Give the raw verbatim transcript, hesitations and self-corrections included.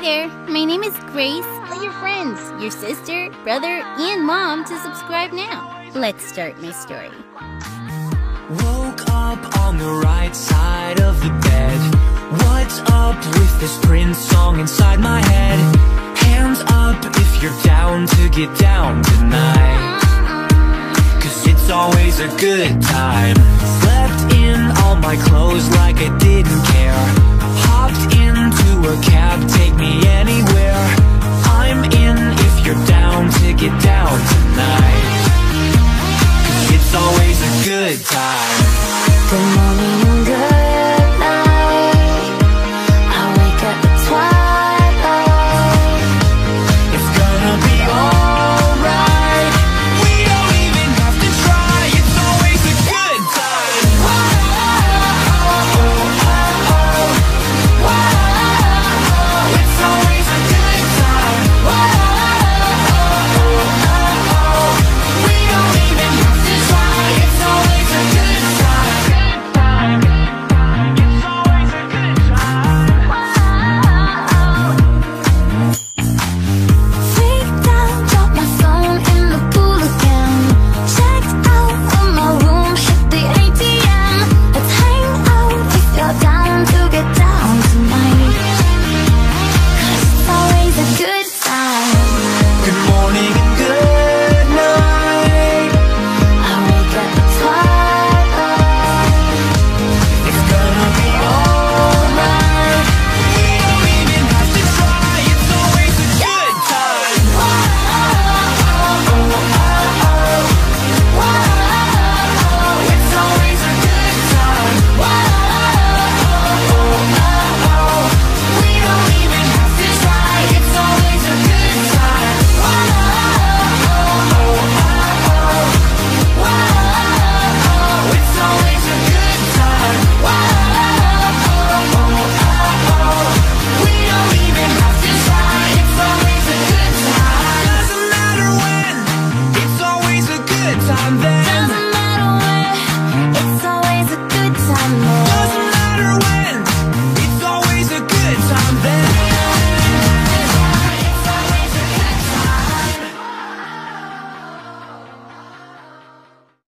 there, my name is Grace. Tell your friends, your sister, brother, and mom to subscribe now. Let's start my story. Woke up on the right side of the bed. What's up with this Prince song inside my head? Hands up if you're down to get down tonight, 'cause it's always a good time. Slept in all my clothes like I didn't care. Hopped into a cab